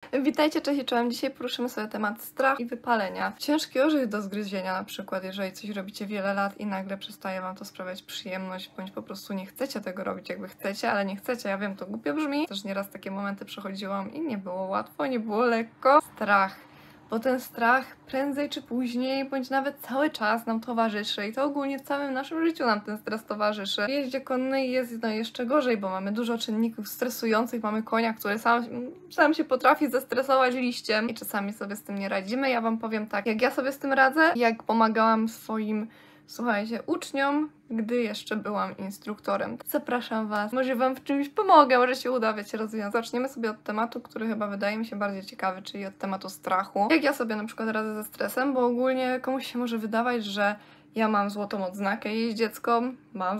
Witajcie, cześć i czołem. Dzisiaj poruszymy sobie temat strachu i wypalenia. Ciężki orzech do zgryzienia na przykład, jeżeli coś robicie wiele lat i nagle przestaje wam to sprawiać przyjemność, bądź po prostu nie chcecie tego robić, jakby chcecie, ale nie chcecie. Ja wiem, to głupio brzmi. Też nieraz takie momenty przechodziłam i nie było łatwo, nie było lekko. Strach. Bo ten strach prędzej czy później, bądź nawet cały czas nam towarzyszy i to ogólnie w całym naszym życiu nam ten stres towarzyszy. W jeździe konnej jest jeszcze gorzej, bo mamy dużo czynników stresujących, mamy konia, który sam się potrafi zestresować liściem i czasami sobie z tym nie radzimy. Ja wam powiem tak, jak ja sobie z tym radzę, jak pomagałam swoim, słuchajcie, uczniom, gdy jeszcze byłam instruktorem. Zapraszam was, może wam w czymś pomogę, może się uda, wiecie, rozwiązać. Zaczniemy sobie od tematu, który chyba wydaje mi się bardziej ciekawy, czyli od tematu strachu. Jak ja sobie na przykład radzę ze stresem, bo ogólnie komuś się może wydawać, że ja mam złotą odznakę jeździecką,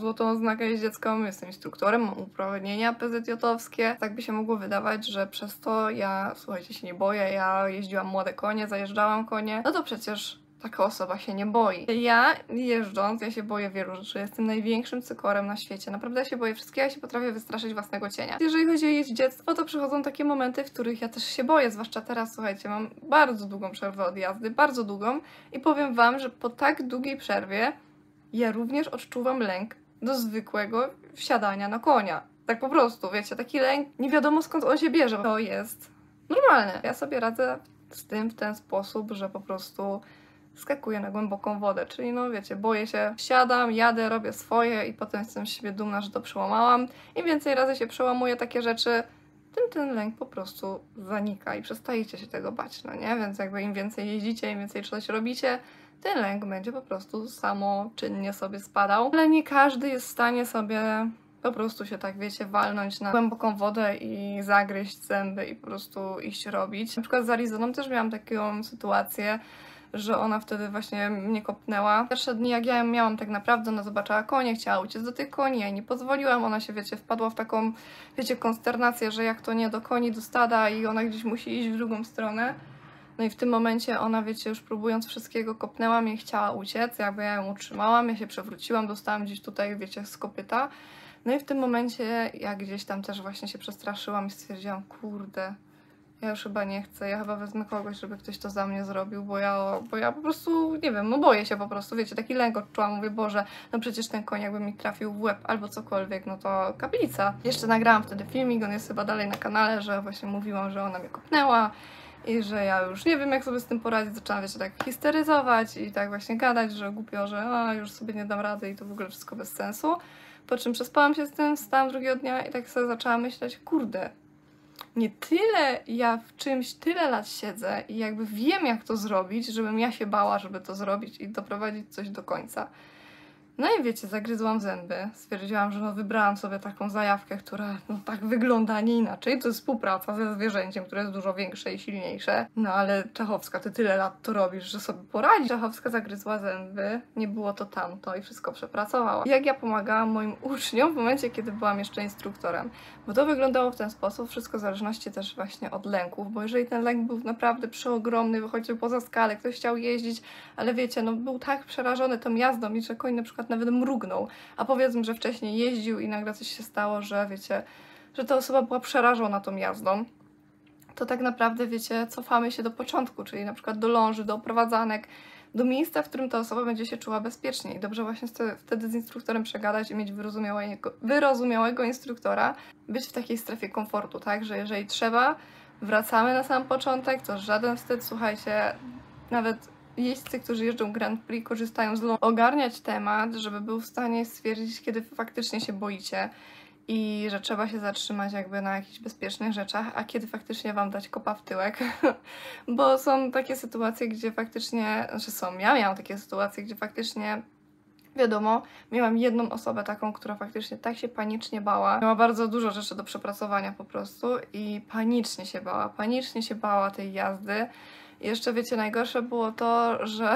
jestem instruktorem, mam uprawnienia PZJ-owskie. Tak by się mogło wydawać, że przez to ja, słuchajcie, się nie boję, ja jeździłam młode konie, zajeżdżałam konie, no to przecież taka osoba się nie boi. Ja jeżdżąc, ja się boję wielu rzeczy. Jestem największym cykorem na świecie. Naprawdę ja się boję wszystkiego, ja się potrafię wystraszyć własnego cienia. Jeżeli chodzi o jeździectwo, to przychodzą takie momenty, w których ja też się boję, zwłaszcza teraz, słuchajcie, mam bardzo długą przerwę od jazdy, bardzo długą i powiem wam, że po tak długiej przerwie ja również odczuwam lęk do zwykłego wsiadania na konia. Tak po prostu, wiecie, taki lęk, nie wiadomo skąd on się bierze. To jest normalne. Ja sobie radzę z tym w ten sposób, że po prostu skakuję na głęboką wodę, czyli no wiecie, boję się, siadam, jadę, robię swoje i potem jestem z siebie dumna, że to przełamałam. Im więcej razy się przełamuję takie rzeczy, tym ten lęk po prostu zanika i przestajecie się tego bać, no nie? Więc jakby im więcej jeździcie, im więcej coś robicie, ten lęk będzie po prostu samoczynnie sobie spadał. Ale nie każdy jest w stanie sobie po prostu się tak, wiecie, walnąć na głęboką wodę i zagryźć zęby i po prostu iść robić. Na przykład z Arizoną też miałam taką sytuację, że ona wtedy właśnie mnie kopnęła. Pierwsze dni, jak ja ją miałam tak naprawdę, ona zobaczyła konie, chciała uciec do tych koni, ja jej nie pozwoliłam, ona się, wiecie, wpadła w taką, wiecie, konsternację, że jak to nie do koni, do stada i ona gdzieś musi iść w drugą stronę. No i w tym momencie ona, wiecie, już próbując wszystkiego, kopnęła mnie, chciała uciec, jakby ja ją utrzymałam, ja się przewróciłam, dostałam gdzieś tutaj, wiecie, z kopyta. No i w tym momencie ja gdzieś tam też właśnie się przestraszyłam i stwierdziłam, kurde, ja już chyba nie chcę, ja chyba wezmę kogoś, żeby ktoś to za mnie zrobił, bo ja po prostu, nie wiem, no boję się po prostu, wiecie, taki lęk odczułam, mówię, Boże, no przecież ten koń jakby mi trafił w łeb albo cokolwiek, no to kaplica. Jeszcze nagrałam wtedy filmik, on jest chyba dalej na kanale, że właśnie mówiłam, że ona mnie kopnęła i że ja już nie wiem, jak sobie z tym poradzić, zaczęłam, wiecie, tak histeryzować i tak właśnie gadać, że głupio, że już sobie nie dam rady i to w ogóle wszystko bez sensu. Po czym przespałam się z tym, wstałam drugiego dnia i tak sobie zaczęłam myśleć, kurde, nie tyle ja w czymś tyle lat siedzę i jakby wiem, jak to zrobić, żebym ja się bała, żeby to zrobić i doprowadzić coś do końca. No i wiecie, zagryzłam zęby. Stwierdziłam, że no wybrałam sobie taką zajawkę, która no tak wygląda, a nie inaczej. To jest współpraca ze zwierzęciem, które jest dużo większe i silniejsze. No ale Czechowska, ty tyle lat to robisz, że sobie poradzisz. Czechowska zagryzła zęby, nie było to tamto i wszystko przepracowała. Jak ja pomagałam moim uczniom w momencie, kiedy byłam jeszcze instruktorem. Bo to wyglądało w ten sposób, wszystko w zależności też właśnie od lęków, bo jeżeli ten lęk był naprawdę przeogromny, wychodził poza skalę, ktoś chciał jeździć, ale wiecie, no był tak przerażony tą jazdą i że koń na przykład nawet mrugnął, a powiedzmy, że wcześniej jeździł i nagle coś się stało, że wiecie, że ta osoba była przerażona tą jazdą, to tak naprawdę, wiecie, cofamy się do początku, czyli na przykład do ląży, do oprowadzanek, do miejsca, w którym ta osoba będzie się czuła bezpiecznie i dobrze właśnie wtedy z instruktorem przegadać i mieć wyrozumiałego instruktora, być w takiej strefie komfortu, tak, że jeżeli trzeba, wracamy na sam początek, to żaden wstyd, słuchajcie, nawet jeźdźcy, którzy jeżdżą Grand Prix, korzystają z ogarniać temat, żeby był w stanie stwierdzić, kiedy faktycznie się boicie i że trzeba się zatrzymać jakby na jakichś bezpiecznych rzeczach, a kiedy faktycznie wam dać kopa w tyłek, bo są takie sytuacje, gdzie faktycznie, ja miałam takie sytuacje, gdzie faktycznie wiadomo, miałam jedną osobę taką, która faktycznie tak się panicznie bała. Miała bardzo dużo rzeczy do przepracowania po prostu i panicznie się bała tej jazdy. I jeszcze wiecie, najgorsze było to, że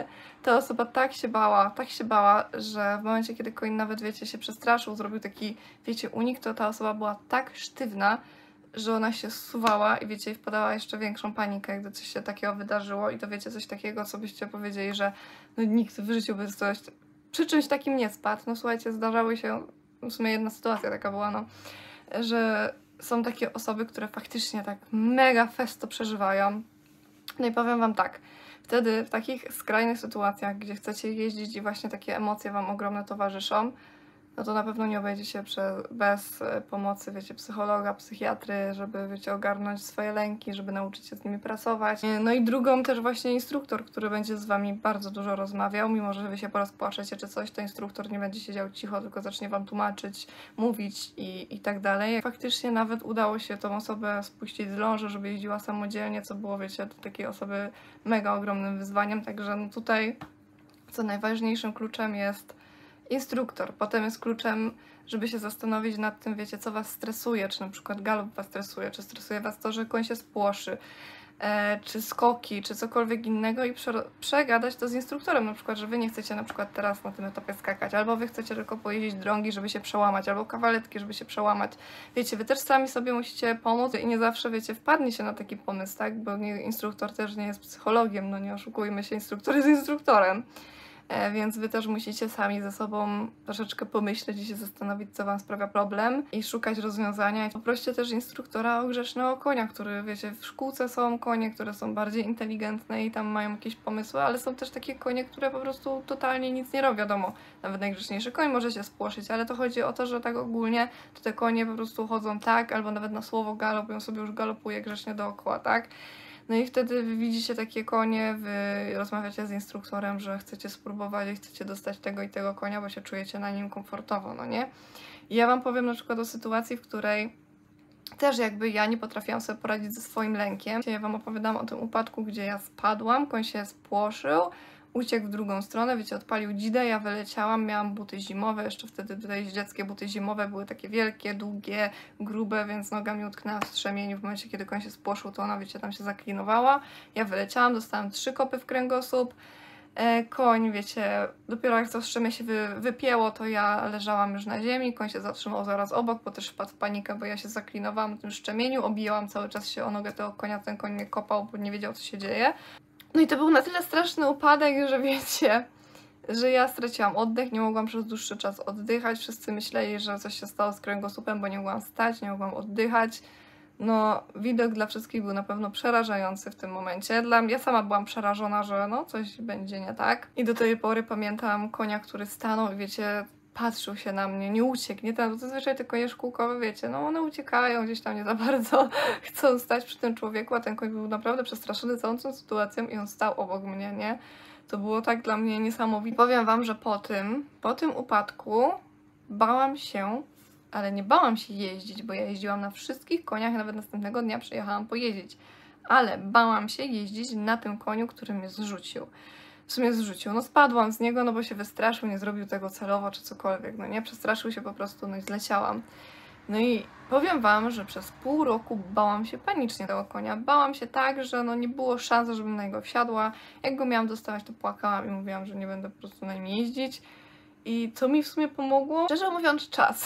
ta osoba tak się bała, że w momencie, kiedy koń nawet, wiecie, się przestraszył, zrobił taki, wiecie, unik, to ta osoba była tak sztywna, że ona się zsuwała i wiecie, wpadała jeszcze większą panikę, gdy coś się takiego wydarzyło i to wiecie, coś takiego, co byście powiedzieli, że no, nikt w życiu by coś przy czymś takim nie spadł. No słuchajcie, zdarzały się, w sumie jedna sytuacja taka była, no, że są takie osoby, które faktycznie tak mega fest to przeżywają. No i powiem wam tak, wtedy w takich skrajnych sytuacjach, gdzie chcecie jeździć i właśnie takie emocje wam ogromne towarzyszą, no to na pewno nie obejdzie się bez pomocy, wiecie, psychologa, psychiatry, żeby, wiecie, ogarnąć swoje lęki, żeby nauczyć się z nimi pracować. No i drugą też właśnie instruktor, który będzie z wami bardzo dużo rozmawiał, mimo że wy się porozpłaczecie czy coś, to instruktor nie będzie siedział cicho, tylko zacznie wam tłumaczyć, mówić i tak dalej. Faktycznie nawet udało się tą osobę spuścić z ląży, żeby jeździła samodzielnie, co było, wiecie, dla takiej osoby mega ogromnym wyzwaniem, także no tutaj co najważniejszym kluczem jest instruktor. Potem jest kluczem, żeby się zastanowić nad tym, wiecie, co was stresuje, czy na przykład galop was stresuje, czy stresuje was to, że koń się spłoszy, czy skoki, czy cokolwiek innego i przegadać to z instruktorem, na przykład, że wy nie chcecie na przykład teraz na tym etapie skakać, albo wy chcecie tylko pojeździć drągi, żeby się przełamać, albo kawaletki, żeby się przełamać. Wiecie, wy też sami sobie musicie pomóc i nie zawsze, wiecie, wpadnie się na taki pomysł, tak, bo instruktor też nie jest psychologiem, no nie oszukujmy się, instruktor jest instruktorem. Więc wy też musicie sami ze sobą troszeczkę pomyśleć i się zastanowić, co wam sprawia problem i szukać rozwiązania. I poproście też instruktora o grzecznego konia, który, wiecie, w szkółce są konie, które są bardziej inteligentne i tam mają jakieś pomysły, ale są też takie konie, które po prostu totalnie nic nie robią. Wiadomo, nawet najgrzeczniejszy koń może się spłoszyć, ale to chodzi o to, że tak ogólnie to te konie po prostu chodzą tak, albo nawet na słowo galop, i on sobie już galopuje grzecznie dookoła, tak? No i wtedy wy widzicie takie konie, wy rozmawiacie z instruktorem, że chcecie spróbować i chcecie dostać tego i tego konia, bo się czujecie na nim komfortowo, no nie? I ja wam powiem na przykład o sytuacji, w której też jakby ja nie potrafiłam sobie poradzić ze swoim lękiem. Ja wam opowiadam o tym upadku, gdzie ja spadłam, koń się spłoszył, uciekł w drugą stronę, wiecie, odpalił dzidę, ja wyleciałam, miałam buty zimowe, jeszcze wtedy tutaj dzieckie buty zimowe były takie wielkie, długie, grube, więc noga mi utknęła w strzemieniu. W momencie, kiedy koń się spłoszył, to ona, wiecie, tam się zaklinowała. Ja wyleciałam, dostałam 3 kopy w kręgosłup. Koń, wiecie, dopiero jak to strzemię się wypięło, to ja leżałam już na ziemi, koń się zatrzymał zaraz obok, bo też wpadł w panikę, bo ja się zaklinowałam w tym szczemieniu, obijałam cały czas się o nogę tego konia, ten koń mnie kopał, bo nie wiedział, co się dzieje. No i to był na tyle straszny upadek, że wiecie, że ja straciłam oddech, nie mogłam przez dłuższy czas oddychać, wszyscy myśleli, że coś się stało z kręgosłupem, bo nie mogłam stać, nie mogłam oddychać. No, widok dla wszystkich był na pewno przerażający w tym momencie. Ja sama byłam przerażona, że no, coś będzie nie tak. I do tej pory pamiętam konia, który stanął i wiecie, patrzył się na mnie, nie uciekł, nie tam, zazwyczaj te konie szkółkowe, wiecie, no one uciekają, gdzieś tam nie za bardzo chcą stać przy tym człowieku, a ten koń był naprawdę przestraszony całą tą sytuacją i on stał obok mnie, nie? To było tak dla mnie niesamowite. Powiem wam, że po tym upadku bałam się, ale nie bałam się jeździć, bo ja jeździłam na wszystkich koniach, nawet następnego dnia przyjechałam pojeździć, ale bałam się jeździć na tym koniu, który mnie zrzucił. W sumie zrzucił, no spadłam z niego, no bo się wystraszył, nie zrobił tego celowo czy cokolwiek, no nie, przestraszył się po prostu, no i zleciałam. No i powiem wam, że przez pół roku bałam się panicznie tego konia, bałam się tak, że no nie było szans, żebym na niego wsiadła, jak go miałam dostawać, to płakałam i mówiłam, że nie będę po prostu na nim jeździć. I co mi w sumie pomogło? Szczerze mówiąc, czas,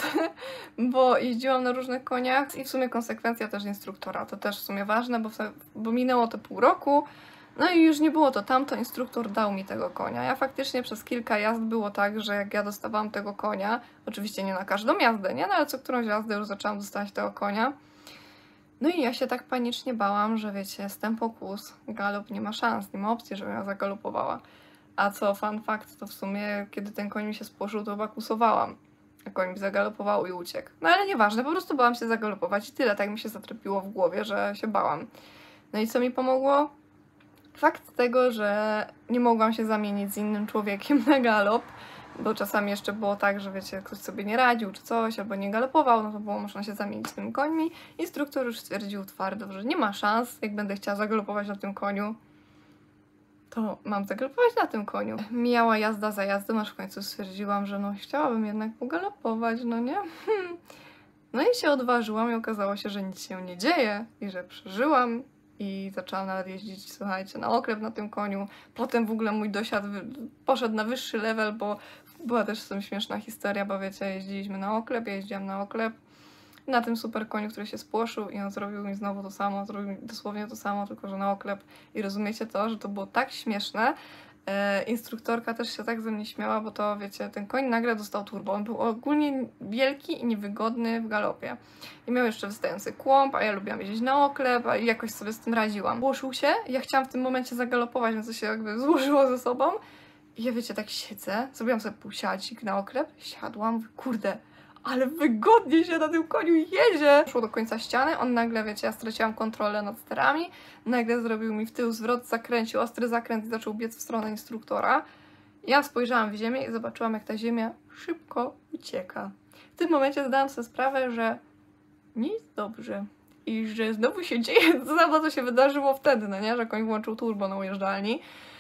bo jeździłam na różnych koniach i w sumie konsekwencja też instruktora, to też w sumie ważne, bo minęło to pół roku, no i już nie było to tamto, instruktor dał mi tego konia. Ja faktycznie przez kilka jazd było tak, że jak ja dostawałam tego konia, oczywiście nie na każdą jazdę, nie? No ale co którąś jazdę już zaczęłam dostawać tego konia. No i ja się tak panicznie bałam, że wiecie, stęp pokus, galop, nie ma szans, nie ma opcji, żebym ja zagalopowała. A co fun fact, to w sumie kiedy ten koń mi się spłoszył, to chyba kusowałam. A koń mi zagalopował i uciekł. No ale nieważne, po prostu bałam się zagalopować i tyle, tak mi się zatrypiło w głowie, że się bałam. No i co mi pomogło? Fakt tego, że nie mogłam się zamienić z innym człowiekiem na galop, bo czasami jeszcze było tak, że wiecie, ktoś sobie nie radził czy coś, albo nie galopował, no to było można się zamienić z tym końmi. Instruktor już stwierdził twardo, że nie ma szans, jak będę chciała zagalopować na tym koniu, to mam zagalopować na tym koniu. Mijała jazda za jazdą, aż w końcu stwierdziłam, że no chciałabym jednak pogalopować, no nie? No i się odważyłam i okazało się, że nic się nie dzieje i że przeżyłam. I zaczęłam nawet jeździć, słuchajcie, na oklep na tym koniu. Potem w ogóle mój dosiad poszedł na wyższy level, bo była też z tym śmieszna historia, bo wiecie, jeździliśmy na oklep, ja jeździłam na oklep. Na tym super koniu, który się spłoszył i on zrobił mi znowu to samo, zrobił mi dosłownie to samo, tylko że na oklep. I rozumiecie to, że to było tak śmieszne, Instruktorka też się tak ze mnie śmiała, bo to wiecie, ten koń nagle dostał turbo. On był ogólnie wielki i niewygodny w galopie. I miał jeszcze wystający kłąb, a ja lubiłam jeździć na oklep, a jakoś sobie z tym radziłam. Włożył się, ja chciałam w tym momencie zagalopować, więc to się jakby złożyło ze sobą. I ja wiecie, tak siedzę, zrobiłam sobie półsiadzik na oklep, siadłam, mówię, kurde, ale wygodnie się na tym koniu jedzie. Szło do końca ściany, on nagle, wiecie, ja straciłam kontrolę nad sterami, nagle zrobił mi w tył zwrot, zakręcił ostry zakręt i zaczął biec w stronę instruktora. Ja spojrzałam w ziemię i zobaczyłam, jak ta ziemia szybko ucieka. W tym momencie zdałam sobie sprawę, że nie jest dobrze. I że znowu się dzieje to samo, co się wydarzyło wtedy, no nie? Że koń włączył turbo na ujeżdżalni.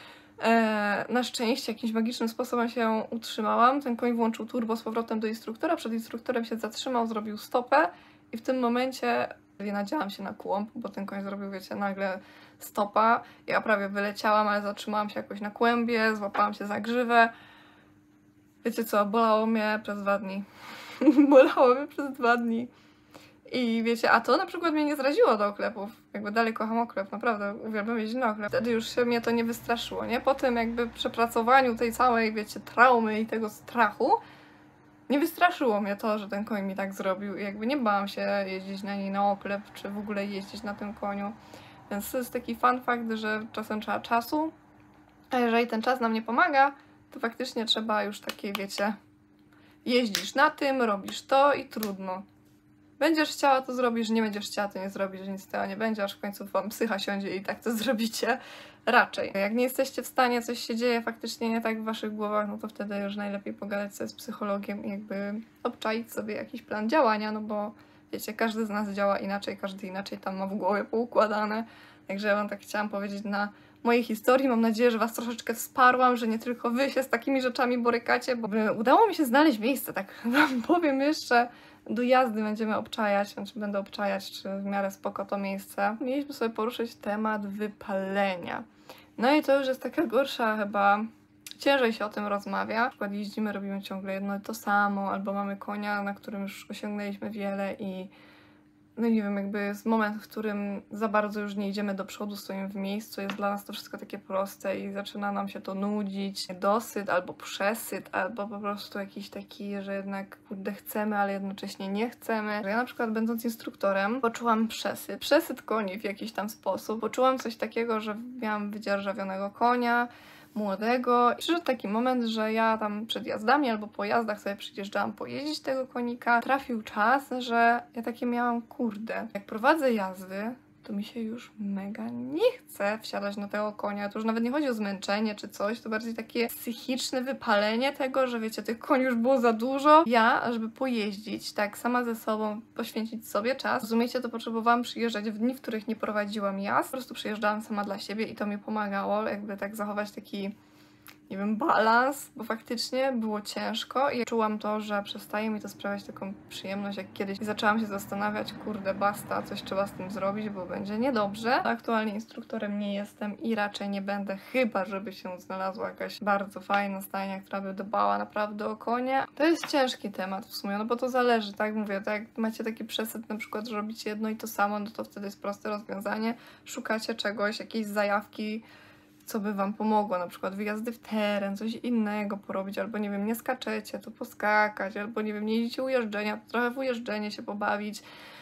Na szczęście jakimś magicznym sposobem się utrzymałam. Ten koń włączył turbo z powrotem do instruktora, przed instruktorem się zatrzymał, zrobił stopę i w tym momencie nadziałam się na kłąb, bo ten koń zrobił, wiecie, nagle stopa. Ja prawie wyleciałam, ale zatrzymałam się jakoś na kłębie, złapałam się za grzywę. Wiecie co, bolało mnie przez 2 dni. Bolało mnie przez 2 dni. I wiecie, a to na przykład mnie nie zraziło do oklepów. Jakby dalej kocham oklep, naprawdę uwielbiam jeździć na oklep. Wtedy już się mnie to nie wystraszyło, nie? Po tym jakby przepracowaniu tej całej, wiecie, traumy i tego strachu, nie wystraszyło mnie to, że ten koń mi tak zrobił i jakby nie bałam się jeździć na niej na oklep, czy w ogóle jeździć na tym koniu. Więc to jest taki fun fact, że czasem trzeba czasu, a jeżeli ten czas nam nie pomaga, to faktycznie trzeba już takie, wiecie, jeździsz na tym, robisz to i trudno. Będziesz chciała, to zrobisz, nie będziesz chciała, to nie zrobisz, że nic z tego nie będzie, aż w końcu wam psycha siądzie i tak to zrobicie raczej. Jak nie jesteście w stanie, coś się dzieje faktycznie nie tak w waszych głowach, no to wtedy już najlepiej pogadać sobie z psychologiem i jakby obczaić sobie jakiś plan działania, no bo wiecie, każdy z nas działa inaczej, każdy inaczej tam ma w głowie poukładane. Także ja wam tak chciałam powiedzieć na mojej historii. Mam nadzieję, że was troszeczkę wsparłam, że nie tylko wy się z takimi rzeczami borykacie, bo udało mi się znaleźć miejsce, tak wam powiem jeszcze. Do jazdy będziemy obczajać, znaczy będę obczajać, czy w miarę spoko to miejsce. Mieliśmy sobie poruszyć temat wypalenia. No i to już jest taka gorsza chyba, ciężej się o tym rozmawia. Na przykład jeździmy, robimy ciągle jedno i to samo, albo mamy konia, na którym już osiągnęliśmy wiele i no nie wiem, jakby jest moment, w którym za bardzo już nie idziemy do przodu, stoimy w miejscu, jest dla nas to wszystko takie proste i zaczyna nam się to nudzić. Dosyt albo przesyt, albo po prostu jakiś taki, że jednak kurde chcemy, ale jednocześnie nie chcemy. Ja na przykład będąc instruktorem poczułam przesyt. Przesyt koni w jakiś tam sposób. Poczułam coś takiego, że miałam wydzierżawionego konia, młodego. I przyszedł taki moment, że ja tam przed jazdami albo po jazdach sobie przyjeżdżałam pojeździć tego konika. Trafił czas, że ja takie miałam, kurde, jak prowadzę jazdy, to mi się już mega nie chce wsiadać na tego konia. To już nawet nie chodzi o zmęczenie czy coś, to bardziej takie psychiczne wypalenie tego, że wiecie, tych koni już było za dużo. Ja, żeby pojeździć tak sama ze sobą, poświęcić sobie czas, rozumiecie, to potrzebowałam przyjeżdżać w dni, w których nie prowadziłam jazd. Po prostu przyjeżdżałam sama dla siebie i to mi pomagało, jakby tak zachować taki, nie wiem, balans, bo faktycznie było ciężko i czułam to, że przestaje mi to sprawiać taką przyjemność jak kiedyś. I zaczęłam się zastanawiać, kurde, basta, coś trzeba z tym zrobić, bo będzie niedobrze. Aktualnie instruktorem nie jestem i raczej nie będę, chyba żeby się znalazła jakaś bardzo fajna stajnia, która by dbała naprawdę o konia. To jest ciężki temat w sumie, no bo to zależy, tak mówię, tak jak macie taki przesyt na przykład, że robicie jedno i to samo, no to wtedy jest proste rozwiązanie. Szukacie czegoś, jakiejś zajawki, co by wam pomogło, na przykład wyjazdy w teren, coś innego porobić, albo nie wiem, nie skaczecie, to poskakać, albo nie wiem, nie jeździcie ujeżdżenia, to trochę w ujeżdżenie się pobawić,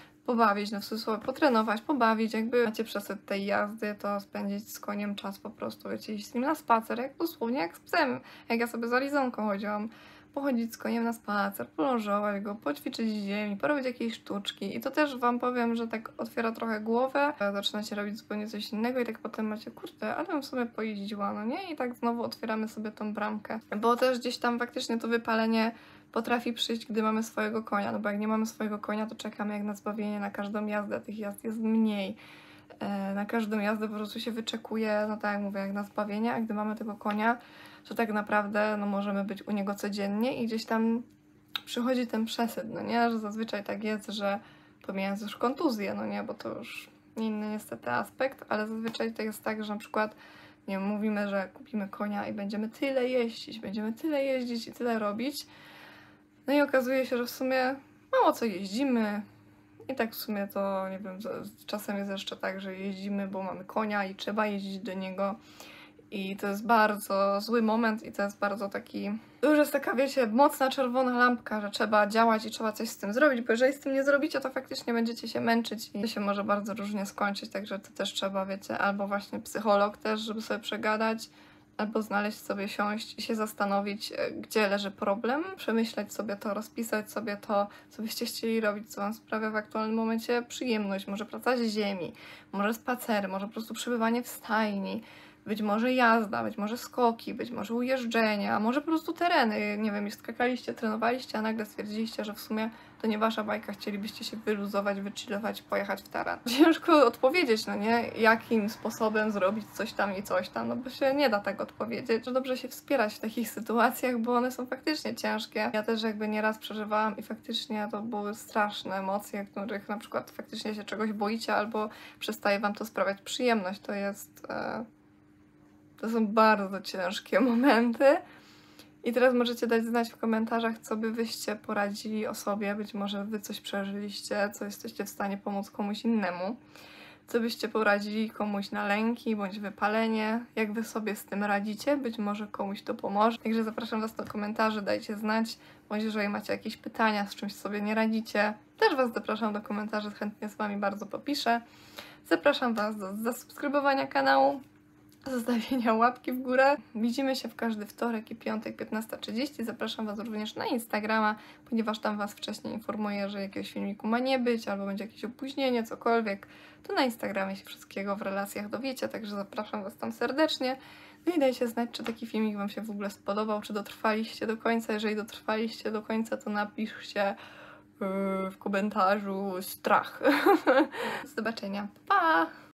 no w cudzysłowie, potrenować, pobawić, jakby macie przesyt tej jazdy, to spędzić z koniem czas po prostu, wiecie, iść z nim na spacer, jak dosłownie jak z psem, jak ja sobie z Alizonką chodziłam. Pochodzić z koniem na spacer, polążować go, poćwiczyć ziemi, porobić jakieś sztuczki. I to też wam powiem, że tak otwiera trochę głowę, zaczynacie robić zupełnie coś innego i tak potem macie, kurde, ale bym sobie pojeździła, no nie? I tak znowu otwieramy sobie tą bramkę. Bo też gdzieś tam faktycznie to wypalenie potrafi przyjść, gdy mamy swojego konia, no bo jak nie mamy swojego konia, to czekamy jak na zbawienie na każdą jazdę, tych jazd jest mniej. Na każdą jazdę po prostu się wyczekuje, no tak jak mówię, jak na zbawienie, a gdy mamy tego konia, to tak naprawdę no, możemy być u niego codziennie i gdzieś tam przychodzi ten przesyt, no nie? Że zazwyczaj tak jest, że pomijając już kontuzję, no nie? Bo to już inny niestety aspekt, ale zazwyczaj to jest tak, że na przykład nie wiem, mówimy, że kupimy konia i będziemy tyle jeździć i tyle robić. No i okazuje się, że w sumie mało co jeździmy. I tak w sumie to, nie wiem, czasem jest jeszcze tak, że jeździmy, bo mamy konia i trzeba jeździć do niego. I to jest bardzo zły moment i to jest bardzo taki... To już jest taka, wiecie, mocna czerwona lampka, że trzeba działać i trzeba coś z tym zrobić, bo jeżeli z tym nie zrobicie, to faktycznie będziecie się męczyć i to się może bardzo różnie skończyć, także to też trzeba, wiecie, albo właśnie psycholog też, żeby sobie przegadać, albo znaleźć sobie, siąść i się zastanowić, gdzie leży problem, przemyśleć sobie to, rozpisać sobie to, co byście chcieli robić, co wam sprawia w aktualnym momencie przyjemność, może praca z ziemi, może spacery, może po prostu przebywanie w stajni, być może jazda, być może skoki, być może ujeżdżenia, a może po prostu tereny, nie wiem, już skakaliście, trenowaliście, a nagle stwierdziliście, że w sumie to nie wasza bajka, chcielibyście się wyluzować, wychillować, pojechać w teren. Ciężko odpowiedzieć, no nie? Jakim sposobem zrobić coś tam i coś tam, no bo się nie da tak odpowiedzieć, że dobrze się wspierać w takich sytuacjach, bo one są faktycznie ciężkie. Ja też jakby nieraz przeżywałam i faktycznie to były straszne emocje, których na przykład faktycznie się czegoś boicie albo przestaje wam to sprawiać przyjemność. To jest... To są bardzo ciężkie momenty. I teraz możecie dać znać w komentarzach, co by wyście poradzili osobie. Być może wy coś przeżyliście, co jesteście w stanie pomóc komuś innemu. Co byście poradzili komuś na lęki bądź wypalenie. Jak wy sobie z tym radzicie, być może komuś to pomoże. Także zapraszam was do komentarzy, dajcie znać. Bądź jeżeli macie jakieś pytania, z czymś sobie nie radzicie, też was zapraszam do komentarzy, chętnie z wami bardzo popiszę. Zapraszam was do zasubskrybowania kanału, zostawienia łapki w górę. Widzimy się w każdy wtorek i piątek 15:30. Zapraszam was również na Instagrama, ponieważ tam was wcześniej informuję, że jakiegoś filmiku ma nie być, albo będzie jakieś opóźnienie, cokolwiek. To na Instagramie się wszystkiego w relacjach dowiecie, także zapraszam was tam serdecznie. No i dajcie znać, czy taki filmik wam się w ogóle spodobał, czy dotrwaliście do końca. Jeżeli dotrwaliście do końca, to napiszcie w komentarzu strach. Do zobaczenia. Pa!